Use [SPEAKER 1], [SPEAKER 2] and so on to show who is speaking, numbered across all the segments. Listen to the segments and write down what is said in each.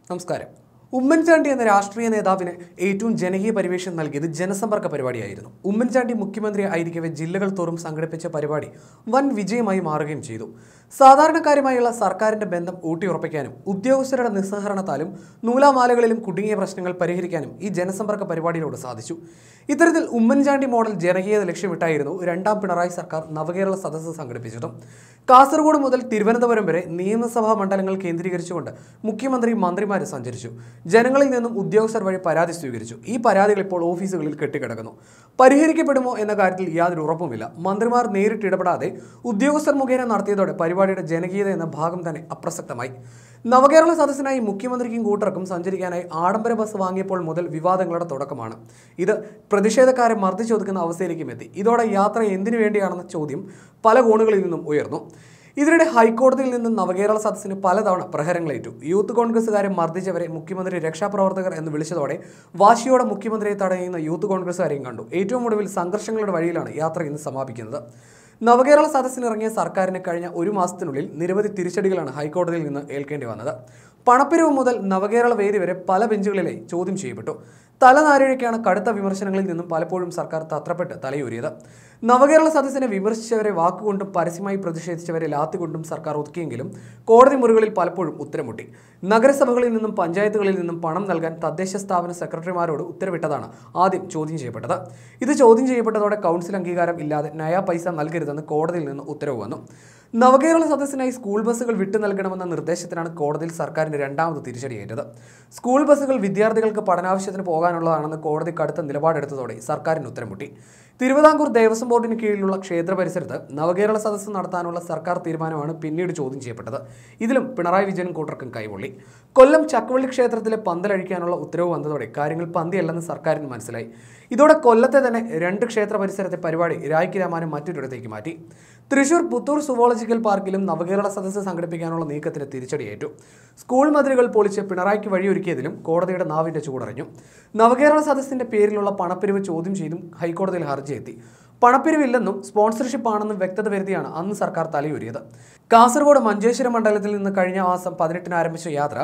[SPEAKER 1] നമസ്കാരം. ഉമ്മൻചാണ്ടി എന്ന രാഷ്ട്രീയ നേതാവിന് ഏറ്റവും ജനകീയ പരിവേഷം നൽകിയത് ജനസമ്പർക്ക പരിപാടിയായിരുന്നു. ഉമ്മൻചാണ്ടി മുഖ്യമന്ത്രി ആയിരിക്കവേ ജില്ലകൾ തോറും സംഘടിപ്പിച്ച പരിപാടി വൻ വിജയമായി മാറുകയും ചെയ്തു. സാധാരണക്കാരുമായുള്ള സർക്കാരിന്റെ ബന്ധം ഊട്ടിയുറപ്പിക്കാനും ഉദ്യോഗസ്ഥരുടെ നിസ്സഹകരണത്താലും നൂലാമാലകളിലും കുടുങ്ങിയ പ്രശ്നങ്ങൾ പരിഹരിക്കാനും ഈ ജനസമ്പർക്ക പരിപാടിയിലൂടെ സാധിച്ചു. ഇത്തരത്തിൽ ഉമ്മൻചാണ്ടി മോഡൽ ജനകീയത ലക്ഷ്യമിട്ടായിരുന്നു രണ്ടാം പിണറായി സർക്കാർ നവകേരള സദസ്സ് സംഘടിപ്പിച്ചതും. കാസർഗോഡ് മുതൽ തിരുവനന്തപുരം വരെ നിയമസഭാ മണ്ഡലങ്ങൾ കേന്ദ്രീകരിച്ചുകൊണ്ട് മുഖ്യമന്ത്രി മന്ത്രിമാര് സഞ്ചരിച്ചു. ജനങ്ങളിൽ നിന്നും ഉദ്യോഗസ്ഥർ വഴി പരാതി സ്വീകരിച്ചു. ഈ പരാതികൾ ഇപ്പോൾ ഓഫീസുകളിൽ കെട്ടിക്കിടക്കുന്നു. പരിഹരിക്കപ്പെടുമോ എന്ന കാര്യത്തിൽ യാതൊരു ഉറപ്പുമില്ല. മന്ത്രിമാർ നേരിട്ട് ഇടപെടാതെ ഉദ്യോഗസ്ഥർ മുഖേന നടത്തിയതോടെ പരിപാടിയുടെ ജനകീയത എന്ന ഭാഗം തന്നെ അപ്രസക്തമായി. നവകേരള സദസ്സിനായി മുഖ്യമന്ത്രിക്കും കൂട്ടർക്കും സഞ്ചരിക്കാനായി ആഡംബര ബസ് വാങ്ങിയപ്പോൾ മുതൽ വിവാദങ്ങളുടെ തുടക്കമാണ്. ഇത് പ്രതിഷേധക്കാരെ മർദ്ദിച്ചൊതുക്കുന്ന അവസ്ഥയിലേക്കും എത്തി. ഇതോടെ യാത്ര എന്തിനു വേണ്ടിയാണെന്ന ചോദ്യം പല കോണുകളിൽ നിന്നും ഉയർന്നു. ഇതിനിടെ ഹൈക്കോടതിയിൽ നിന്നും നവകേരള സദസ്സിന് പലതവണ പ്രഹരങ്ങളേറ്റു. യൂത്ത് കോൺഗ്രസുകാരെ മർദ്ദിച്ചവരെ മുഖ്യമന്ത്രി രക്ഷാപ്രവർത്തകർ എന്ന് വിളിച്ചതോടെ വാശിയോടെ മുഖ്യമന്ത്രിയെ തടയുന്ന യൂത്ത് കോൺഗ്രസുകാരെയും കണ്ടു. ഏറ്റവും ഒടുവിൽ സംഘർഷങ്ങളുടെ വഴിയിലാണ് യാത്ര ഇന്ന് സമാപിക്കുന്നത്. നവകേരള സദസ്സിനിറങ്ങിയ സർക്കാരിന് കഴിഞ്ഞ ഒരു മാസത്തിനുള്ളിൽ നിരവധി തിരിച്ചടികളാണ് ഹൈക്കോടതിയിൽ നിന്ന് ഏൽക്കേണ്ടി വന്നത്. പണപ്പിരിവ് മുതൽ നവകേരള വേദി വരെ പല ബെഞ്ചുകളിലെ ചോദ്യം ചെയ്യപ്പെട്ടു. തലനാരിഴയ്ക്കാണ് കടുത്ത വിമർശനങ്ങളിൽ നിന്നും പലപ്പോഴും സർക്കാർ തത്രപ്പെട്ട് തലയൂരിയത്. നവകേരള സദസ്സിനെ വിമർശിച്ചവരെ വാക്കുകൊണ്ടും പരസ്യമായി പ്രതിഷേധിച്ചവരെ ലാത്തികൊണ്ടും സർക്കാർ ഒതുക്കിയെങ്കിലും കോടതി മുറികളിൽ പലപ്പോഴും ഉത്തരമുട്ടി. നഗരസഭകളിൽ നിന്നും പഞ്ചായത്തുകളിൽ നിന്നും പണം നൽകാൻ തദ്ദേശ സ്ഥാപന സെക്രട്ടറിമാരോട് ഉത്തരവിട്ടതാണ് ആദ്യം ചോദ്യം ചെയ്യപ്പെട്ടത്. ഇത് ചോദ്യം ചെയ്യപ്പെട്ടതോടെ കൗൺസിൽ അംഗീകാരം ഇല്ലാതെ നയാ പൈസ നൽകരുതെന്ന് കോടതിയിൽ നിന്ന് ഉത്തരവ് വന്നു. നവകേരള സദസ്സിനായി സ്കൂൾ ബസ്സുകൾ വിട്ടു നൽകണമെന്ന നിർദ്ദേശത്തിനാണ് കോടതിയിൽ സർക്കാരിന് രണ്ടാമത് തിരിച്ചടിയേറ്റത്. സ്കൂൾ ബസ്സുകൾ വിദ്യാർത്ഥികൾക്ക് പഠനാവശ്യത്തിന് പോകാനുള്ളതാണെന്ന് കോടതി കടുത്ത നിലപാടെടുത്തതോടെ സർക്കാരിന് ഉത്തരമുട്ടി. തിരുവിതാംകൂർ ദേവസ്വം ബോർഡിന് കീഴിലുള്ള ക്ഷേത്ര പരിസരത്ത് നവകേരള സദസ്സ് നടത്താനുള്ള സർക്കാർ തീരുമാനമാണ് പിന്നീട് ചോദ്യം ചെയ്യപ്പെട്ടത്. ഇതിലും പിണറായി വിജയനും കൂട്ടർക്കും കൈപൊള്ളി. കൊല്ലം ചക്കുവള്ളി ക്ഷേത്രത്തിലെ പന്തലഴിക്കാനുള്ള ഉത്തരവ് വന്നതോടെ കാര്യങ്ങൾ പന്തിയല്ലെന്ന് സർക്കാരിന് മനസ്സിലായി. ഇതോടെ കൊല്ലത്തെ തന്നെ 2 ക്ഷേത്ര പരിസരത്തെ പരിപാടി രായ്ക്ക് രാമാനം മറ്റൊരിടത്തേക്ക് മാറ്റി. തൃശൂർ പുത്തൂർ സുവോളജിക്കൽ പാർക്കിലും നവകേരള സദസ്സ് സംഘടിപ്പിക്കാനുള്ള നീക്കത്തിന് തിരിച്ചടിയേറ്റു. സ്കൂൾ മതിലുകൾ പൊളിച്ച് പിണറായിക്ക് വഴിയൊരുക്കിയതിലും കോടതിയുടെ നാവിന്റെ ചൂടറിഞ്ഞു. നവകേരള സദസ്സിന്റെ പേരിലുള്ള പണപ്പിരിവ് ചോദ്യം ചെയ്തും ഹൈക്കോടതിയിൽ ഹർജി എത്തി. പണപ്പിരിവില്ലെന്നും സ്പോൺസർഷിപ്പ് ആണെന്നും വ്യക്തത വരുത്തിയാണ് അന്ന് സർക്കാർ തലയൂരിയത്. കാസർഗോഡ് മഞ്ചേശ്വരം മണ്ഡലത്തിൽ നിന്ന് കഴിഞ്ഞ മാസം 18-ന് ആരംഭിച്ച യാത്ര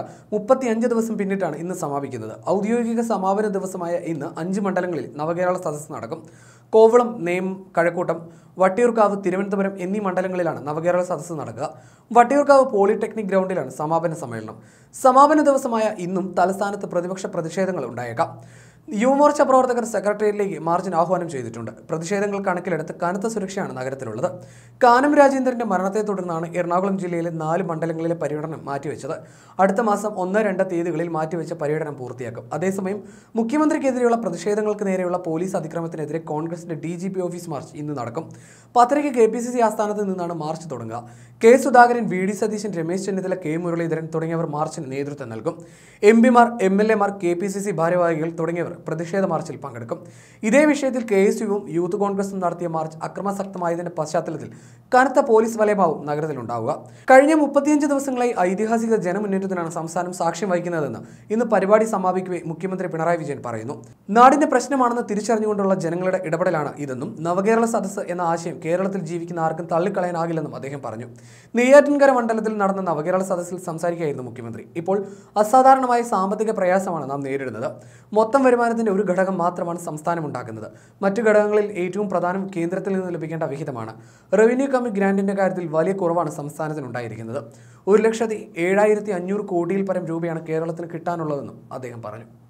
[SPEAKER 1] 35 ദിവസം പിന്നിട്ടാണ് ഇന്ന് സമാപിക്കുന്നത്. ഔദ്യോഗിക സമാപന ദിവസമായ ഇന്ന് 5 മണ്ഡലങ്ങളിൽ നവകേരള സദസ്സ് നടക്കും. കോവളം, നേമം, കഴക്കൂട്ടം, വട്ടിയൂർക്കാവ്, തിരുവനന്തപുരം എന്നീ മണ്ഡലങ്ങളിലാണ് നവകേരള സദസ്സ് നടക്കുക. വട്ടിയൂർക്കാവ് പോളിടെക്നിക് ഗ്രൗണ്ടിലാണ് സമാപന സമ്മേളനം. സമാപന ദിവസമായ ഇന്നും തലസ്ഥാനത്ത് പ്രതിപക്ഷ പ്രതിഷേധങ്ങൾ ഉണ്ടായേക്കാം. യുവമോർച്ച പ്രവർത്തകർ സെക്രട്ടേറിയറ്റിലേക്ക് മാർച്ചിന് ആഹ്വാനം ചെയ്തിട്ടുണ്ട്. പ്രതിഷേധങ്ങൾ കണക്കിലെടുത്ത് കനത്ത സുരക്ഷയാണ് നഗരത്തിലുള്ളത്. കാനം രാജേന്ദ്രന്റെ മരണത്തെ തുടർന്നാണ് എറണാകുളം ജില്ലയിലെ 4 മണ്ഡലങ്ങളിലെ പര്യടനം മാറ്റിവെച്ചത്. അടുത്ത മാസം 1-2 തീയതികളിൽ മാറ്റിവെച്ച പര്യടനം പൂർത്തിയാക്കും. അതേസമയം മുഖ്യമന്ത്രിക്കെതിരെയുള്ള പ്രതിഷേധങ്ങൾക്ക് നേരെയുള്ള പോലീസ് അതിക്രമത്തിനെതിരെ കോൺഗ്രസിന്റെ DGP ഓഫീസ് മാർച്ച് ഇന്ന് നടക്കും. 10:30 KPCC ആസ്ഥാനത്ത് നിന്നാണ് മാർച്ച് തുടങ്ങുക. K Sudhakaran, VD Satheesan, Ramesh Chennithala, K Muraleedharan തുടങ്ങിയവർ മാർച്ചിന് നേതൃത്വം നൽകും. MP-മാർ, MLA-മാർ, KPCC ഭാരവാഹികൾ തുടങ്ങിയവർ പ്രതിഷേധ മാർച്ചിൽ പങ്കെടുക്കും. ഇതേ വിഷയത്തിൽ KSUവും യൂത്ത് കോൺഗ്രസും നടത്തിയ മാർച്ച് അക്രമാസക്തമായതിന്റെ പശ്ചാത്തലത്തിൽ കനത്ത പോലീസ് വലയമാവും നഗരത്തിലുണ്ടാവുക. കഴിഞ്ഞ 35 ദിവസങ്ങളായി ഐതിഹാസിക ജനമുന്നേറ്റത്തിനാണ് സംസ്ഥാനം സാക്ഷ്യം വഹിക്കുന്നതെന്ന് ഇന്ന് പരിപാടി സമാപിക്കവേ മുഖ്യമന്ത്രി പിണറായി വിജയൻ പറയുന്നു. നാടിന്റെ പ്രശ്നമാണെന്ന് തിരിച്ചറിഞ്ഞുകൊണ്ടുള്ള ജനങ്ങളുടെ ഇടപെടലാണ് ഇതെന്നും നവകേരള സദസ്സ് എന്ന ആശയം കേരളത്തിൽ ജീവിക്കുന്ന ആർക്കും തള്ളിക്കളയാനാകില്ലെന്നും അദ്ദേഹം പറഞ്ഞു. നെയ്യാറ്റിൻകര മണ്ഡലത്തിൽ നടന്ന നവകേരള സദസ്സിൽ സംസാരിക്കുകയായിരുന്നു മുഖ്യമന്ത്രി. ഇപ്പോൾ അസാധാരണമായ സാമ്പത്തിക പ്രയാസമാണ് നാം നേരിടുന്നത്. മൊത്തം വരുമാനത്തിന്റെ ഒരു ഘടകം മാത്രമാണ് സംസ്ഥാനം ഉണ്ടാക്കുന്നത്. മറ്റു ഘടകങ്ങളിൽ ഏറ്റവും പ്രധാനം കേന്ദ്രത്തിൽ നിന്ന് ലഭിക്കേണ്ട വിഹിതമാണ്. റവന്യൂ കമ്മി ഗ്രാന്റിന്റെ കാര്യത്തിൽ വലിയ കുറവാണ് സംസ്ഥാനത്തിനുണ്ടായിരിക്കുന്നത്. 1,07,500 കോടിയിൽ പരം രൂപയാണ് കേരളത്തിന് കിട്ടാനുള്ളതെന്നും അദ്ദേഹം പറഞ്ഞു.